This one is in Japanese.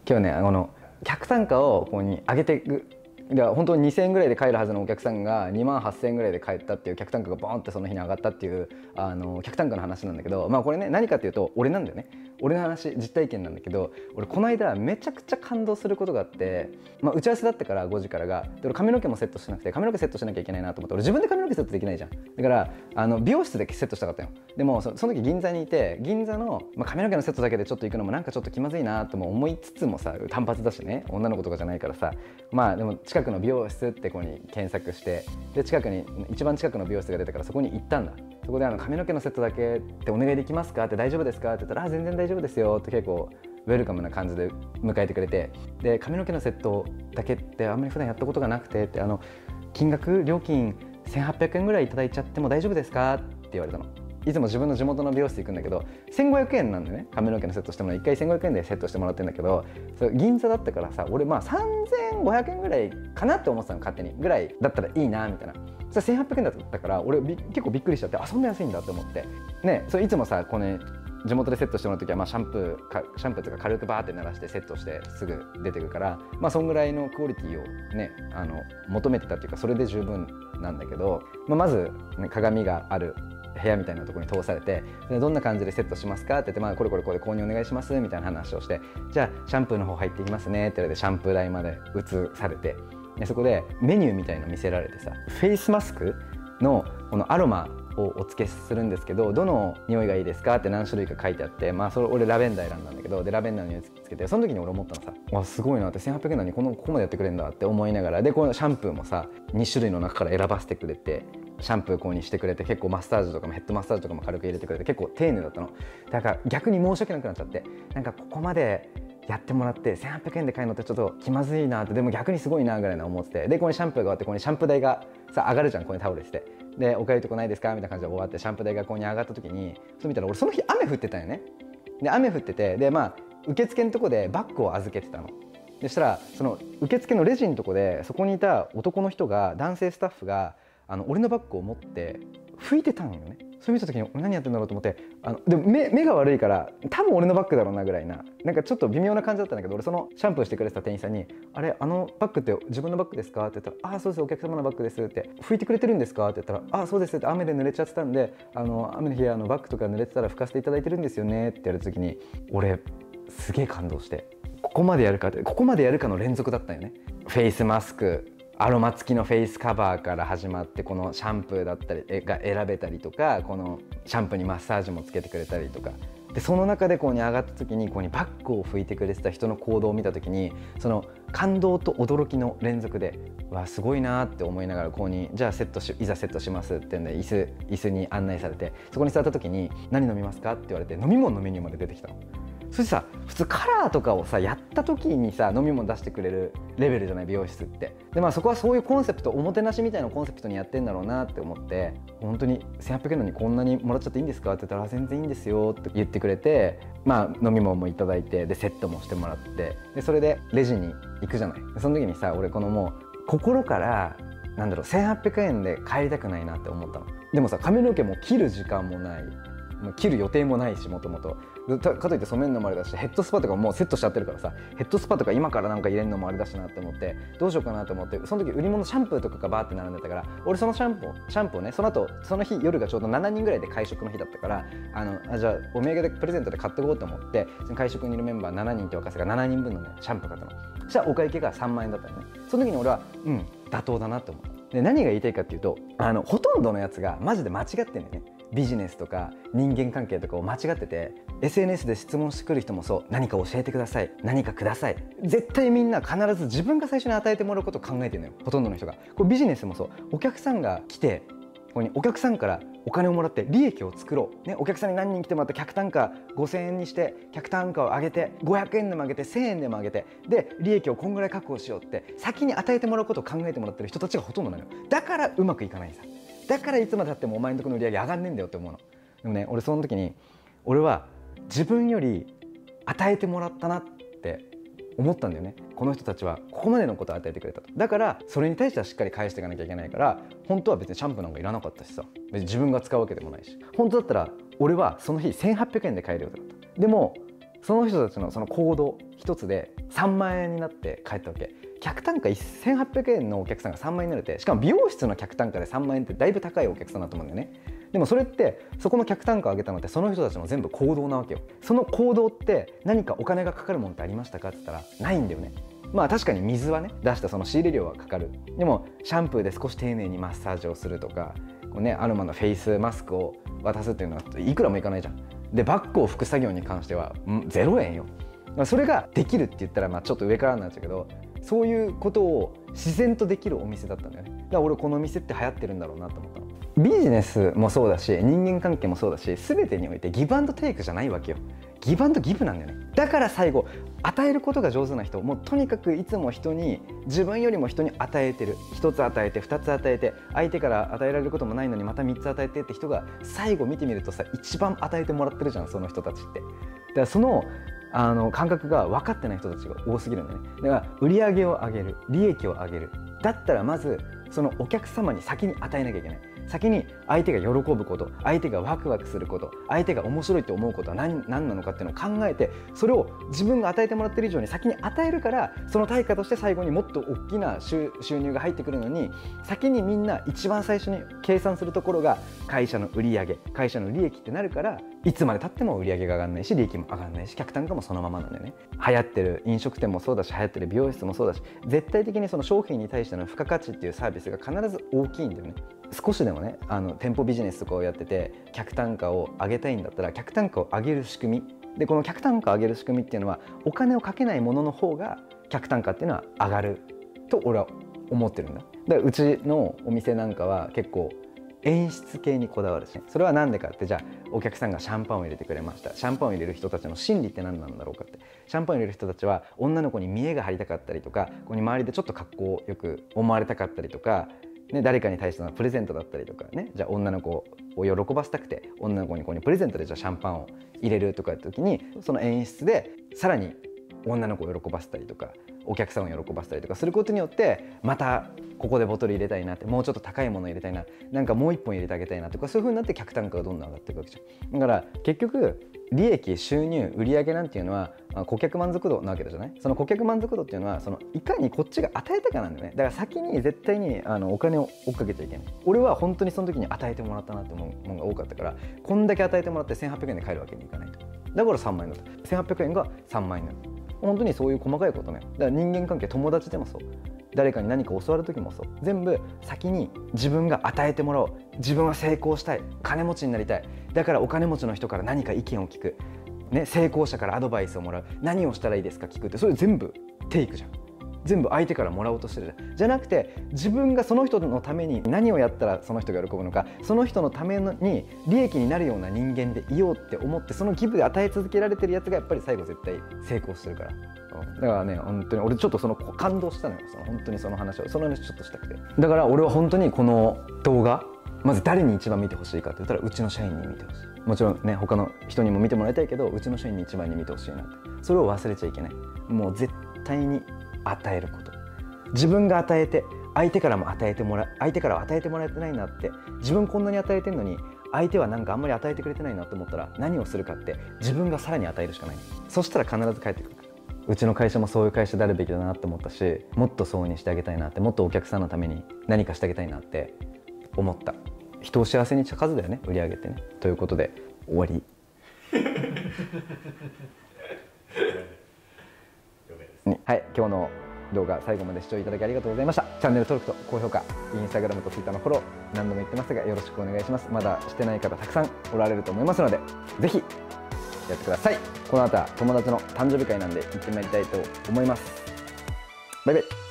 今日ね客単価をここに上げていく。いや本当に2000円ぐらいで帰るはずのお客さんが2万8000円ぐらいで帰ったっていう客単価がボーンってその日に上がったっていう客単価の話なんだけど、まあこれね何かっていうと俺なんだよね。俺の話、実体験なんだけど、俺この間めちゃくちゃ感動することがあって、まあ、打ち合わせだったから5時からがで、俺髪の毛もセットしなくて、髪の毛セットしなきゃいけないなと思って、俺自分で髪の毛セットできないじゃん。だから美容室でセットしたかったよ。でもその時銀座にいて、銀座の、まあ、髪の毛のセットだけでちょっと行くのもなんかちょっと気まずいなとも思いつつもさ、単発だしね、女の子とかじゃないからさ、まあでも近くの美容室ってここに検索して、で近くに一番近くの美容室が出たからそこに行ったんだ。そこで髪の毛のセットだけってお願いできますかって、大丈夫ですかって言ったら、全然大丈夫ですよって結構ウェルカムな感じで迎えてくれて、で髪の毛のセットだけってあんまり普段やったことがなくてって、金額料金1800円ぐらいいただいちゃっても大丈夫ですかって言われたの。いつも自分の地元の美容室行くんだけど1500円なんでね、髪の毛のセットしてもらう1回1500円でセットしてもらってるんだけど、それ銀座だったからさ、俺まあ3500円ぐらいかなって思ってたの、勝手にぐらいだったらいいなみたいな。それ1800円だったから俺結構びっくりしちゃって、そんな安いんだって思ってね。それいつもさこうね、地元でセットしてもらう時は、まあシャンプーとか軽くバーって鳴らしてセットしてすぐ出てくるから、まあそんぐらいのクオリティをね求めてたっていうか、それで十分なんだけど、まず、ね、鏡がある部屋みたいなところに通されて、どんな感じでセットしますかって言って、まあ、これこれこれ購入お願いしますみたいな話をして、じゃあシャンプーの方入っていきますねって言われて、シャンプー台まで移されて、でそこでメニューみたいの見せられてさ、フェイスマスクのこのアロマをお付けするんですけど、どの匂いがいいですかって何種類か書いてあって、まあそれ俺ラベンダー選んだんだけど、でラベンダーの匂いつけて、その時に俺思ったのさ、すごいなって、1800円なのにここまでやってくれるんだって思いながら、でこのシャンプーもさ2種類の中から選ばせてくれて、シャンプーこうにしてくれて、結構マッサージとかもヘッドマッサージとかも軽く入れてくれて、結構丁寧だったの。だから逆に申し訳なくなっちゃって、なんかここまでやってもらって1800円で買えるのってちょっと気まずいなって、でも逆にすごいなぐらいな思ってて、でここにシャンプーが終わって、ここにシャンプー台がさ上がるじゃん、ここにタオルして、でおかゆとこないですかみたいな感じで終わって、シャンプー台がここに上がった時にそう見たら、俺その日雨降ってたよね。で雨降ってて、でまあ受付のとこでバッグを預けてたの。でしたらその受付のレジのとこで、そこにいた男の人が、男性スタッフが俺のバッグを持って拭いてたんよね。それ見た時に俺何やってんだろうと思って、でも目が悪いから多分俺のバッグだろうなぐらいな、なんかちょっと微妙な感じだったんだけど、俺そのシャンプーしてくれてた店員さんに「あれバッグって自分のバッグですか?」って言ったら「そうです、お客様のバッグです」って。「拭いてくれてるんですか?」って言ったら「そうです」って、雨で濡れちゃってたんで雨の日バッグとか濡れてたら拭かせていただいてるんですよねって言われた時に、俺すげえ感動して、ここまでやるかの連続だったよね。フェイスマスク、アロマ付きのフェイスカバーから始まって、このシャンプーだったりが選べたりとか、このシャンプーにマッサージもつけてくれたりとかで、その中でここに上がった時に、ここにバッグを拭いてくれてた人の行動を見た時に、その感動と驚きの連続で、すごいなって思いながら、ここにじゃあいざセットしますってんで椅子に案内されて、そこに座った時に「何飲みますか?」って言われて、飲み物のメニューまで出てきたの。そしてさ、普通カラーとかをさやった時にさ飲み物出してくれるレベルじゃない、美容室って。でまあそこはそういうコンセプト、おもてなしみたいなコンセプトにやってんだろうなって思って、本当に1800円なのにこんなにもらっちゃっていいんですかって言ったら「全然いいんですよ」って言ってくれて、まあ飲み物もいただいて、でセットもしてもらって、でそれでレジに行くじゃない。その時にさ、俺このもう心からなんだろう、1800円で帰りたくないなって思ったの。でもさ、髪の毛も切る時間もない、切る予定もないし、もともとかといって染めるのもあれだし、ヘッドスパとかもうセットしちゃってるからさ、ヘッドスパとか今からなんか入れるのもあれだしなって思って、どうしようかなと思って、その時売り物シャンプーとかがバーって並んでたから、俺そのシャンプーをね、その後その日夜がちょうど7人ぐらいで会食の日だったから、じゃあお土産でプレゼントで買ってこうと思って、その会食にいるメンバー7人って若さが7人分のねシャンプー買ったの。そしたらお会計が3万円だったのね。その時に俺は妥当だなって思った。で何が言いたいかっていうと、ほとんどのやつがマジで間違ってんのよね。ビジネスとか人間関係とかを間違ってて、 SNS で質問してくる人もそう、何か教えてください、何かください、絶対みんな必ず自分が最初に与えてもらうことを考えてるのよ、ほとんどの人が。これビジネスもそう、お客さんが来て、ここにお客さんからお金をもらって利益を作ろう、ね、お客さんに何人来てもらって客単価5000円にして、客単価を上げて500円でも上げて1000円でも上げて、で利益をこんぐらい確保しようって先に与えてもらうことを考えてもらってる人たちがほとんどなのよ。だからうまくいかないんさ。だからいつまでたってもお前のところの売り上げ上がんねえんだよって思うの。でもね、俺その時に俺は自分より与えてもらったなって思ったんだよね。この人たちはここまでのことを与えてくれたと。だからそれに対してはしっかり返していかなきゃいけないから、本当は別にシャンプーなんかいらなかったしさ、別に自分が使うわけでもないし、本当だったら俺はその日1800円で買えるようだった。でもその人たちのその行動一つで3万円になって帰ったわけ。客単価1800円のお客さんが3万円になるって、しかも美容室の客単価で3万円ってだいぶ高いお客さんだと思うんだよね。でもそれってそこの客単価を上げたのってその人たちの全部行動なわけよ。その行動って何かお金がかかるものってありましたかって言ったらないんだよね。まあ確かに水はね出したその仕入れ料はかかる。でもシャンプーで少し丁寧にマッサージをするとか、こうね、アロマのフェイスマスクを渡すっていうのはいくらもいかないじゃん。でバッグを拭く作業に関しては0円よ。それができるって言ったらちょっと上からになっちゃうけど、そういうことを自然とできるお店だったんだよね。だから俺この店って流行ってるんだろうなと思ったの。ビジネスもそうだし人間関係もそうだし、全てにおいてギブアンドテイクじゃないわけよ。ギブアンドギブなんだよね。だから最後与えることが上手な人、もうとにかくいつも人に、自分よりも人に与えてる、1つ与えて2つ与えて、相手から与えられることもないのにまた3つ与えてって人が最後見てみるとさ、一番与えてもらってるじゃん、その人たちって。だからその感覚が分かってない人たちが多すぎるんだよね。だから売り上げを上げる、利益を上げる、だったらまずそのお客様に先に与えなきゃいけない。先に相手が喜ぶこと、相手がワクワクすること、相手が面白いと思うことは何なのかっていうのを考えて、それを自分が与えてもらってる以上に先に与えるから、その対価として最後にもっと大きな収入が入ってくるのに、先にみんな一番最初に計算するところが会社の売り上げ、会社の利益ってなるから、いつまでたっても売り上げが上がらないし、利益も上がらないし、客単価もそのままなんだよね。流行ってる飲食店もそうだし、流行ってる美容室もそうだし、絶対的にその商品に対しての付加価値っていうサービスが必ず大きいんだよね。少しでもね、店舗ビジネスとかをやってて客単価を上げたいんだったら、客単価を上げる仕組みで、この客単価を上げる仕組みっていうのはお金をかけないものの方が客単価っていうのは上がると俺は思ってるんだ。だからうちのお店なんかは結構演出系にこだわるし、それは何でかって、じゃあお客さんがシャンパンを入れてくれました。シャンパンを入れる人たちの心理って何なんだろうかって。シャンパンを入れる人たちは女の子に見栄が張りたかったりとか、ここに周りでちょっと格好よく思われたかったりとかね、誰かに対してのプレゼントだったりとかね、じゃあ女の子を喜ばせたくて女の子にここにプレゼントでじゃあシャンパンを入れるとかやった時に、その演出でさらに女の子を喜ばせたりとかお客さんを喜ばせたりとかすることによって、またここでボトル入れたいなって、もうちょっと高いもの入れたいな、なんかもう一本入れてあげたいなとか、そういう風になって客単価がどんどん上がっていくわけじゃん。だから結局利益、収入、売上なんていうのは顧客満足度なわけじゃない。その顧客満足度っていうのは、そのいかにこっちが与えたかなんだよね。だから先に絶対にお金を追っかけちゃいけない。俺は本当にその時に与えてもらったなって思うものが多かったから、こんだけ与えてもらって1800円で買えるわけにいかないと。だから3万円だった。1800円が3万円になる。本当にそういう細かいことね。だから人間関係、友達でもそう、誰かに何か教わる時もそう、全部先に自分が与えてもらおう。自分は成功したい、金持ちになりたい、だからお金持ちの人から何か意見を聞く、ね、成功者からアドバイスをもらう、何をしたらいいですか聞くって、それ全部テイクじゃん。全部相手からもらおうとしてるじゃなくて、自分がその人のために何をやったらその人が喜ぶのか、その人のために利益になるような人間でいようって思って、そのギブで与え続けられてるやつがやっぱり最後絶対成功してるから。だからね、本当に俺ちょっとその感動したのよ。本当にその話ちょっとしたくて。だから俺は本当にこの動画、まず誰に一番見てほしいかって言ったら、うちの社員に見てほしい。もちろんね、他の人にも見てもらいたいけど、うちの社員に一番に見てほしいなって。それを忘れちゃいけない。もう絶対に与えること。自分が与えて、相手からも与えてもらう、相手からは与えてもらえてないなって、自分こんなに与えてるのに相手はなんかあんまり与えてくれてないなと思ったら、何をするかって自分がさらに与えるしかない。そしたら必ず返ってくるから。うちの会社もそういう会社であるべきだなって思ったし、もっとそうにしてあげたいなって、もっとお客さんのために何かしてあげたいなって思った。人を幸せにした数だよね、売り上げってね。ということで終わり。はい、今日の動画最後まで視聴いただきありがとうございました。チャンネル登録と高評価、インスタグラムとツイッターのフォロー、何度も言ってますがよろしくお願いします。まだしてない方たくさんおられると思いますので、ぜひやってください。この後は友達の誕生日会なんで行ってまいりたいと思います。バイバイ。